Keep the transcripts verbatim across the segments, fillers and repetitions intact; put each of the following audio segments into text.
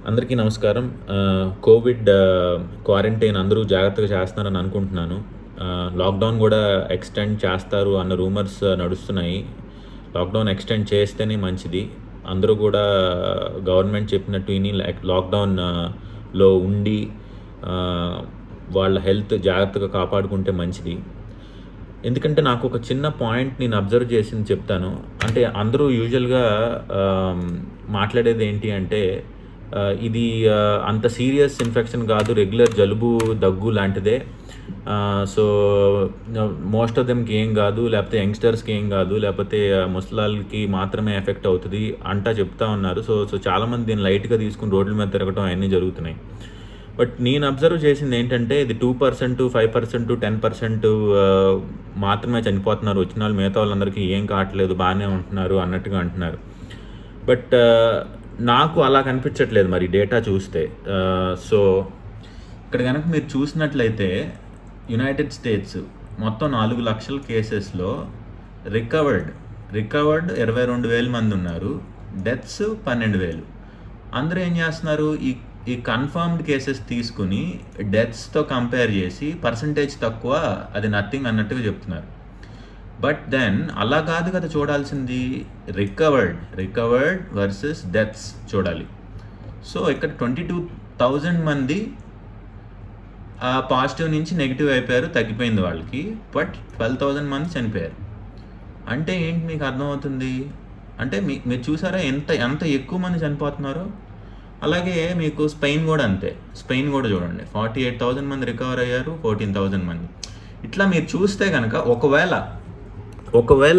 అందరికీ నమస్కారం. Covid quarantine అందరూ జాగ్రత్తగా చేస్తున్నారని అనుకుంటున్నాను. లాక్డౌన్ కూడా ఎక్స్టెండ్ చేస్తారు అన్న రూమర్స్ నడుస్తున్నాయి. లాక్డౌన్ ఎక్స్టెండ్ చేస్తేనే మంచిది. అందరూ కూడా గవర్నమెంట్ చెప్పినట్టు విని లాక్డౌన్లో ఉండి వాళ్ళ హెల్త్ జాగ్రత్తగా కాపాడుకుంటే మంచిది. ఎందుకంటే నాకు ఒక చిన్న పాయింట్ నేను అబ్జర్వ్ చేసింది చెప్తాను. అంటే అందరూ యూజువల్గా మాట్లాడేది ఏంటి అంటే ఇది అంత సీరియస్ ఇన్ఫెక్షన్ కాదు, రెగ్యులర్ జలుబు దగ్గు లాంటిదే, సో మోస్ట్ ఆఫ్ దెమ్కి ఏం కాదు, లేకపోతే యంగ్స్టర్స్కి ఏం కాదు, లేకపోతే ముసలాళ్ళకి మాత్రమే ఎఫెక్ట్ అవుతుంది అంటా చెప్తా ఉన్నారు. సో సో చాలామంది దీన్ని లైట్గా తీసుకుని రోడ్ల మీద తిరగటం అవన్నీ జరుగుతున్నాయి. బట్ నేను అబ్జర్వ్ చేసింది ఏంటంటే ఇది two percent five percent ten percent మాత్రమే చనిపోతున్నారు. వచ్చిన వాళ్ళు మిగతా వాళ్ళందరికీ ఏం కావట్లేదు, బాగానే ఉంటున్నారు అన్నట్టుగా అంటున్నారు. బట్ నాకు అలా కనిపించట్లేదు మరి డేటా చూస్తే. సో ఇక్కడ కనుక మీరు చూసినట్లయితే యునైటెడ్ స్టేట్స్ మొత్తం నాలుగు లక్షల కేసెస్లో రికవర్డ్ రికవర్డ్ ఇరవై రెండు వేల మంది ఉన్నారు, డెత్స్ పన్నెండు వేలు. అందరూ ఏం చేస్తున్నారు, ఈ ఈ కన్ఫర్మ్డ్ కేసెస్ తీసుకుని డెత్స్తో కంపేర్ చేసి పర్సంటేజ్ తక్కువ, అది నథింగ్ అన్నట్టుగా చెప్తున్నారు. బట్ దెన్ అలా కాదు కదా చూడాల్సింది, రికవర్డ్ రికవర్డ్ వర్సెస్ డెత్స్ చూడాలి. సో ఇక్కడ ట్వంటీ టూ థౌజండ్ మంది పాజిటివ్ నుంచి నెగిటివ్ అయిపోయారు, తగ్గిపోయింది వాళ్ళకి. బట్ ట్వెల్వ్ థౌజండ్ మంది చనిపోయారు. అంటే ఏంటి మీకు అర్థమవుతుంది అంటే మీ మీరు చూసారా ఎంత ఎంత ఎక్కువ మంది చనిపోతున్నారో. అలాగే మీకు స్పెయిన్ కూడా అంతే. స్పెయిన్ కూడా చూడండి, ఫార్టీ ఎయిట్ థౌజండ్ మంది రికవర్ అయ్యారు, ఫోర్టీన్ థౌజండ్ మంది. ఇట్లా మీరు చూస్తే కనుక ఒకవేళ ఒకవేళ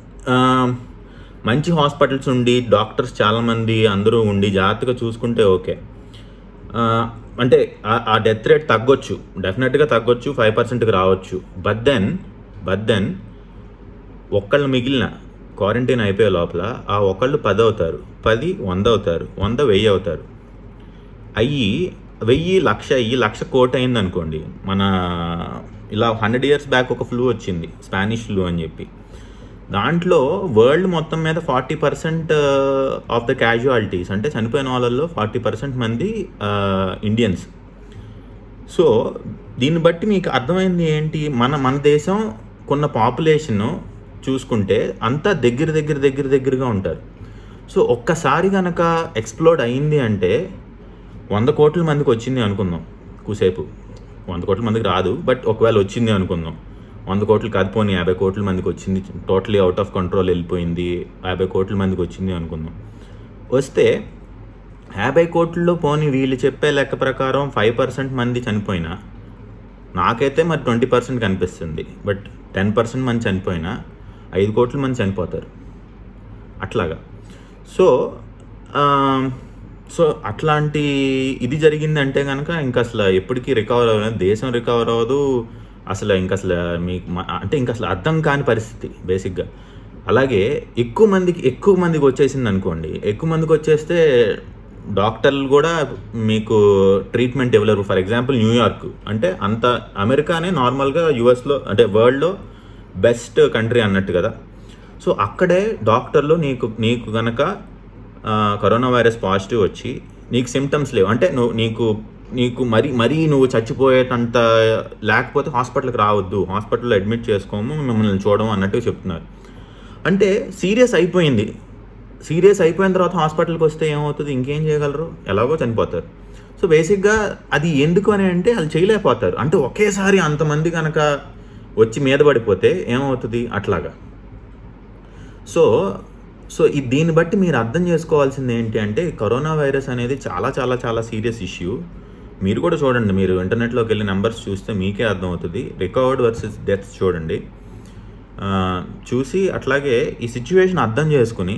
మంచి హాస్పిటల్స్ ఉండి డాక్టర్స్ చాలామంది అందరూ ఉండి జాగ్రత్తగా చూసుకుంటే ఓకే, అంటే ఆ డెత్ రేట్ తగ్గొచ్చు, డెఫినెట్గా తగ్గొచ్చు, ఫైవ్ పర్సెంట్కి రావచ్చు. బట్ దెన్ బట్ దెన్ ఒక్కళ్ళు మిగిలిన క్వారంటైన్ అయిపోయే లోపల ఆ ఒకళ్ళు పది అవుతారు, పది వంద అవుతారు, వంద వెయ్యి అవుతారు. అయ్యి వెయ్యి లక్ష అయ్యి లక్ష కోటి అయింది అనుకోండి. మన ఇలా హండ్రెడ్ ఇయర్స్ బ్యాక్ ఒక ఫ్లూ వచ్చింది, స్పానిష్ ఫ్లూ అని చెప్పి. దాంట్లో వరల్డ్ మొత్తం మీద forty percent of the casualties అంటే చనిపోయిన వాళ్ళల్లో ఫార్టీ పర్సెంట్ మంది ఇండియన్స్. సో దీన్ని బట్టి మీకు అర్థమైంది ఏంటి, మన మన దేశం కొన్న పాపులేషను చూసుకుంటే అంతా దగ్గర దగ్గర దగ్గర దగ్గరగా ఉంటారు. సో ఒక్కసారి కనుక ఎక్స్ప్లోడ్ అయింది అంటే వంద కోట్ల మందికి వచ్చింది అనుకుందాం, కూసేపు వంద కోట్ల మందికి రాదు, బట్ ఒకవేళ వచ్చింది అనుకుందాం, వంద కోట్లు కాదు పోనీ యాభై కోట్ల మందికి వచ్చింది, టోటలీ అవుట్ ఆఫ్ కంట్రోల్ వెళ్ళిపోయింది, యాభై కోట్ల మందికి వచ్చింది అనుకుందాం. వస్తే యాభై కోట్లలో పోనీ వీళ్ళు చెప్పే లెక్క ప్రకారం ఫైవ్ పర్సెంట్ మంది చనిపోయినా, నాకైతే మరి ట్వంటీ పర్సెంట్ కనిపిస్తుంది, బట్ టెన్ పర్సెంట్ మంది చనిపోయినా ఐదు కోట్ల మంది చనిపోతారు అట్లాగా. సో సో అట్లాంటి ఇది జరిగిందంటే కనుక ఇంకా అసలు ఎప్పటికీ రికవర్ అవ్వలేదు, దేశం రికవర్ అవ్వదు అసలు. ఇంకా అసలు మీకు అంటే ఇంకా అసలు అర్థం కాని పరిస్థితి బేసిక్గా. అలాగే ఎక్కువ మందికి ఎక్కువ మందికి వచ్చేసింది అనుకోండి, ఎక్కువ మందికి వచ్చేస్తే డాక్టర్లు కూడా మీకు ట్రీట్మెంట్ ఇవ్వలేరు. ఫర్ ఎగ్జాంపుల్ న్యూయార్క్ అంటే అంత అమెరికానే నార్మల్గా యూఎస్లో అంటే వరల్డ్లో బెస్ట్ కంట్రీ అన్నట్టు కదా. సో అక్కడే డాక్టర్లు నీకు నీకు కనుక కరోనా వైరస్ పాజిటివ్ వచ్చి నీకు సిమ్టమ్స్ లేవు అంటే నువ్వు నీకు నీకు మరీ మరీ నువ్వు చచ్చిపోయేటంత లేకపోతే హాస్పిటల్కి రావద్దు, హాస్పిటల్లో అడ్మిట్ చేసుకోము, మిమ్మల్ని చూడము అన్నట్టు చెప్తున్నారు. అంటే సీరియస్ అయిపోయింది, సీరియస్ అయిపోయిన తర్వాత హాస్పిటల్కి వస్తే ఏమవుతుంది, ఇంకేం చేయగలరు, ఎలాగో చనిపోతారు. సో బేసిక్గా అది ఎందుకు అని అంటే వాళ్ళు చేయలేకపోతారు. అంటే ఒకేసారి అంతమంది కనుక వచ్చి మీద పడిపోతే ఏమవుతుంది అట్లాగా. సో సో ఈ దీన్ని బట్టి మీరు అర్థం చేసుకోవాల్సింది ఏంటి అంటే కరోనా వైరస్ అనేది చాలా చాలా చాలా సీరియస్ ఇష్యూ. మీరు కూడా చూడండి, మీరు ఇంటర్నెట్లోకి వెళ్ళి నెంబర్స్ చూస్తే మీకే అర్థమవుతుంది. రికవర్డ్ వర్సెస్ డెత్స్ చూడండి, చూసి అట్లాగే ఈ సిచ్యువేషన్ అర్థం చేసుకుని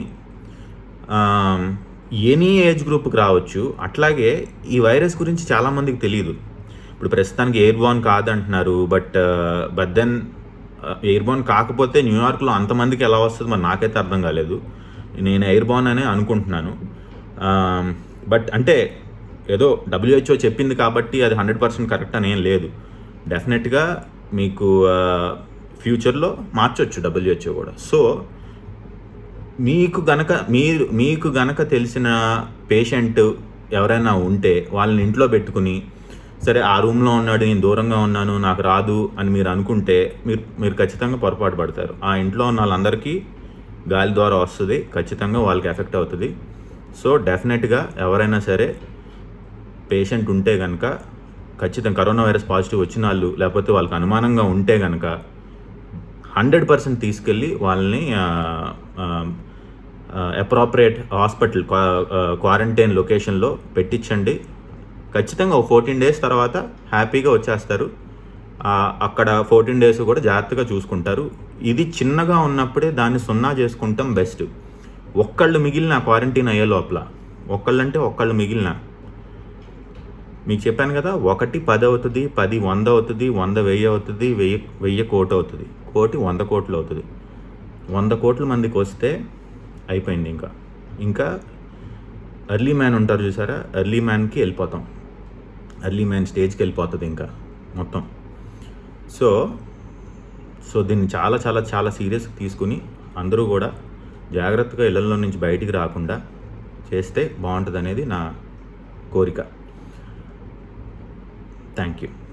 ఎనీ ఏజ్ గ్రూప్కి రావచ్చు. అట్లాగే ఈ వైరస్ గురించి చాలామందికి తెలియదు. ఇప్పుడు ప్రస్తుతానికి ఎయిర్ బోర్న్ కాదంటున్నారు, but but then airborne కాకపోతే న్యూయార్క్లో అంతమందికి ఎలా వస్తుంది మరి నాకైతే అర్థం కాలేదు. నేను ఎయిర్ బోర్న్ అనే అనుకుంటున్నాను. బట్ అంటే ఏదో డబ్ల్యూహెచ్ఓ చెప్పింది కాబట్టి అది హండ్రెడ్ పర్సెంట్ కరెక్ట్ అని ఏం లేదు. డెఫినెట్గా మీకు ఫ్యూచర్లో మార్చొచ్చు డబ్ల్యూహెచ్ఓ కూడా. సో మీకు గనక మీరు మీకు గనక తెలిసిన పేషెంట్ ఎవరైనా ఉంటే వాళ్ళని ఇంట్లో పెట్టుకుని, సరే ఆ రూమ్లో ఉన్నాడు, నేను దూరంగా ఉన్నాను, నాకు రాదు అని మీరు అనుకుంటే మీరు మీరు ఖచ్చితంగా పొరపాటు పడతారు. ఆ ఇంట్లో ఉన్న వాళ్ళందరికీ గాలి ద్వారా వస్తుంది, ఖచ్చితంగా వాళ్ళకి ఎఫెక్ట్ అవుతుంది. సో డెఫినెట్గా ఎవరైనా సరే పేషెంట్ ఉంటే కనుక, ఖచ్చితంగా కరోనా వైరస్ పాజిటివ్ వచ్చిన వాళ్ళు లేకపోతే వాళ్ళకి అనుమానంగా ఉంటే కనుక హండ్రెడ్ పర్సెంట్ తీసుకెళ్ళి వాళ్ళని అప్రాప్రియేట్ హాస్పిటల్ క్వారంటైన్ లొకేషన్లో పెట్టించండి. ఖచ్చితంగా ఒక ఫోర్టీన్ డేస్ తర్వాత హ్యాపీగా వచ్చేస్తారు. అక్కడ ఫోర్టీన్ డేస్ కూడా జాగ్రత్తగా చూసుకుంటారు. ఇది చిన్నగా ఉన్నప్పుడే దాన్ని సున్నా చేసుకుంటాం బెస్ట్. ఒక్కళ్ళు మిగిలిన క్వారంటైన్ అయ్యే లోపల, ఒక్కళ్ళంటే ఒక్కళ్ళు మిగిలిన, మీకు చెప్పాను కదా, ఒకటి పది అవుతుంది, పది వంద అవుతుంది, వంద వెయ్యి అవుతుంది, వెయ్యి వెయ్యి కోటి అవుతుంది, కోటి వంద కోట్లు అవుతుంది. వంద కోట్ల మందికి వస్తే అయిపోయింది. ఇంకా ఇంకా ఎర్లీ మ్యాన్ ఉంటారు చూసారా, ఎర్లీ మ్యాన్కి వెళ్ళిపోతాం, ఎర్లీ మ్యాన్ స్టేజ్కి వెళ్ళిపోతుంది ఇంకా మొత్తం. సో సో దీన్ని చాలా చాలా చాలా సీరియస్గా తీసుకుని అందరూ కూడా జాగ్రత్తగా ఇళ్లలో నుంచి బయటికి రాకుండా చేస్తే బాగుంటుంది అనేది నా కోరిక. Thank you.